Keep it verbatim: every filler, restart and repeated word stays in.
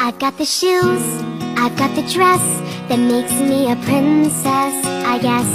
I've got the shoes, I've got the dress that makes me a princess, I guess.